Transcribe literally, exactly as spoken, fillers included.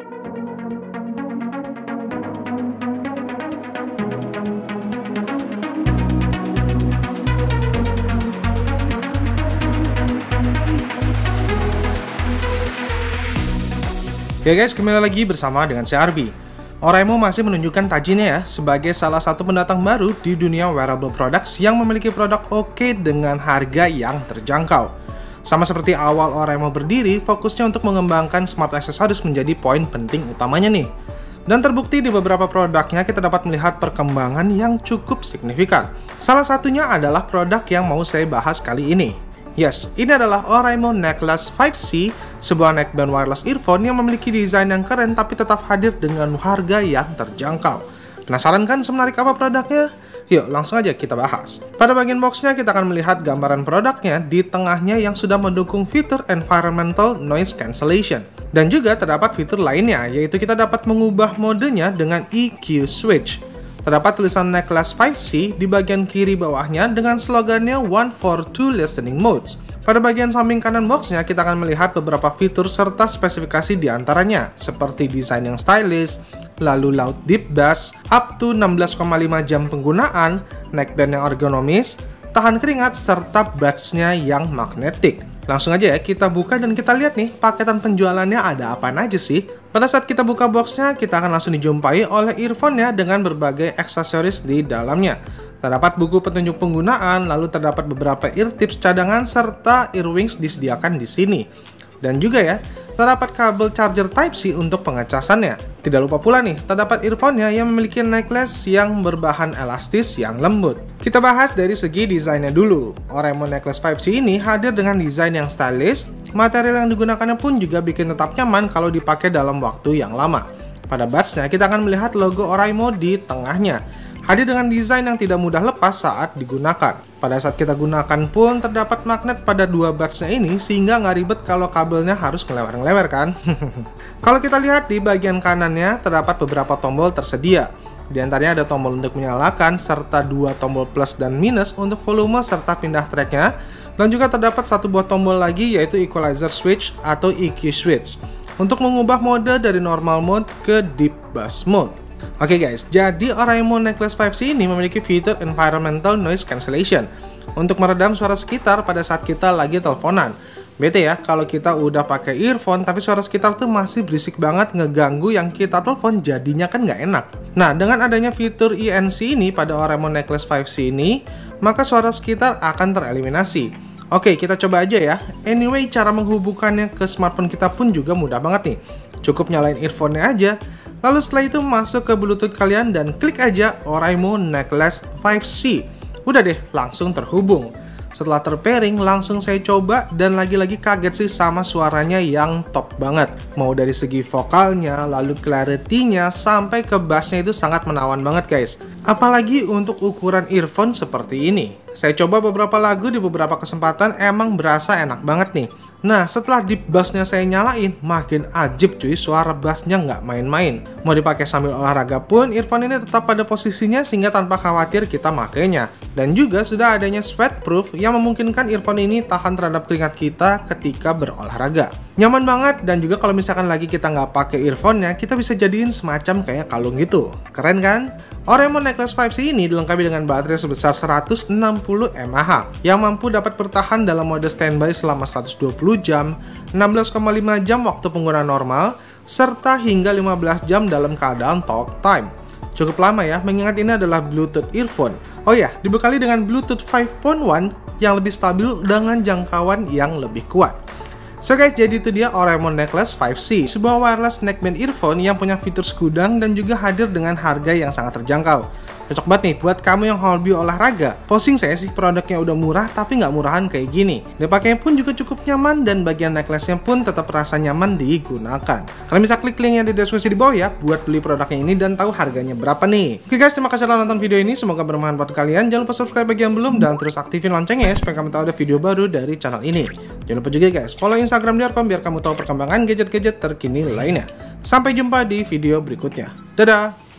Oke guys, kembali lagi bersama dengan C R B. Oraimo masih menunjukkan tajinya ya sebagai salah satu pendatang baru di dunia wearable products yang memiliki produk oke dengan harga yang terjangkau. Sama seperti awal Oraimo berdiri, fokusnya untuk mengembangkan smart accessories menjadi poin penting utamanya nih. Dan terbukti di beberapa produknya kita dapat melihat perkembangan yang cukup signifikan. Salah satunya adalah produk yang mau saya bahas kali ini. Yes, ini adalah Oraimo Necklace five C, sebuah neckband wireless earphone yang memiliki desain yang keren tapi tetap hadir dengan harga yang terjangkau. Penasaran kan semenarik apa produknya? Yuk langsung aja kita bahas. Pada bagian boxnya kita akan melihat gambaran produknya, di tengahnya yang sudah mendukung fitur environmental noise cancellation. Dan juga terdapat fitur lainnya, yaitu kita dapat mengubah modenya dengan E Q switch. Terdapat tulisan Necklace five C di bagian kiri bawahnya dengan slogannya One for Two Listening Modes. Pada bagian samping kanan boxnya kita akan melihat beberapa fitur serta spesifikasi diantaranya, seperti desain yang stylish, lalu loud deep bass, up to enam belas koma lima jam penggunaan, neckband yang ergonomis, tahan keringat, serta badge-nya yang magnetik. Langsung aja ya kita buka dan kita lihat nih paketan penjualannya ada apa aja sih. Pada saat kita buka boxnya kita akan langsung dijumpai oleh earphone-nya dengan berbagai aksesoris di dalamnya. Terdapat buku petunjuk penggunaan, lalu terdapat beberapa ear tips cadangan serta earwings disediakan di sini. Dan juga ya, terdapat kabel charger Type-C untuk pengecasannya. Tidak lupa pula nih, terdapat earphone-nya yang memiliki necklace yang berbahan elastis yang lembut. Kita bahas dari segi desainnya dulu. Oraimo Necklace five C ini hadir dengan desain yang stylish, material yang digunakannya pun juga bikin tetap nyaman kalau dipakai dalam waktu yang lama. Pada badge-nya kita akan melihat logo Oraimo di tengahnya. Hadir dengan desain yang tidak mudah lepas saat digunakan. Pada saat kita gunakan pun terdapat magnet pada dua badge-nya ini sehingga nggak ribet kalau kabelnya harus ngelewer-ngelewer kan. Kalau kita lihat di bagian kanannya terdapat beberapa tombol tersedia. Di antaranya ada tombol untuk menyalakan serta dua tombol plus dan minus untuk volume serta pindah tracknya. Dan juga terdapat satu buah tombol lagi yaitu equalizer switch atau E Q switch untuk mengubah mode dari normal mode ke deep bass mode. Oke okay guys, jadi Oraimo Necklace five C ini memiliki fitur environmental noise cancellation untuk meredam suara sekitar pada saat kita lagi teleponan. Bete ya, kalau kita udah pakai earphone tapi suara sekitar tuh masih berisik banget ngeganggu yang kita telepon, jadinya kan nggak enak. Nah, dengan adanya fitur E N C ini pada Oraimo Necklace five C ini, maka suara sekitar akan tereliminasi. Oke, kita coba aja ya. Anyway, cara menghubungkannya ke smartphone kita pun juga mudah banget nih. Cukup nyalain earphone-nya aja. Lalu setelah itu masuk ke Bluetooth kalian dan klik aja Oraimo Necklace five C. Udah deh, langsung terhubung. Setelah terpairing, langsung saya coba dan lagi-lagi kaget sih sama suaranya yang top banget. Mau dari segi vokalnya, lalu clarity-nya, sampai ke bass-nya itu sangat menawan banget guys. Apalagi untuk ukuran earphone seperti ini. Saya coba beberapa lagu di beberapa kesempatan emang berasa enak banget nih. Nah, setelah deep bass-nya saya nyalain, makin ajib cuy, suara bass-nya nggak main-main. Mau dipakai sambil olahraga pun, earphone ini tetap pada posisinya sehingga tanpa khawatir kita makainya. Dan juga sudah adanya sweatproof yang memungkinkan earphone ini tahan terhadap keringat kita ketika berolahraga. Nyaman banget, dan juga kalau misalkan lagi kita nggak pakai earphone-nya, kita bisa jadiin semacam kayak kalung gitu. Keren kan? Oraimo Necklace five C ini dilengkapi dengan baterai sebesar seratus enam puluh mAh yang mampu dapat bertahan dalam mode standby selama seratus dua puluh jam, enam belas koma lima jam waktu penggunaan normal, serta hingga lima belas jam dalam keadaan talk time. Cukup lama ya, mengingat ini adalah Bluetooth earphone. Oh ya, dibekali dengan Bluetooth lima titik satu yang lebih stabil dengan jangkauan yang lebih kuat. So guys, jadi itu dia Oraimo Necklace five C, sebuah wireless neckband earphone yang punya fitur segudang dan juga hadir dengan harga yang sangat terjangkau. Cocok banget nih buat kamu yang hobi olahraga. Posting saya sih produknya udah murah tapi nggak murahan kayak gini. Dipakainya pun juga cukup nyaman dan bagian necklace-nya pun tetap rasa nyaman digunakan. Kalian bisa klik link yang di deskripsi di bawah ya buat beli produknya ini dan tahu harganya berapa nih. Oke guys, terima kasih telah nonton video ini. Semoga bermanfaat buat kalian. Jangan lupa subscribe bagi yang belum dan terus aktifin loncengnya supaya kamu tahu ada video baru dari channel ini. Jangan lupa juga guys, follow Instagram Diorcom biar kamu tahu perkembangan gadget-gadget terkini lainnya. Sampai jumpa di video berikutnya. Dadah!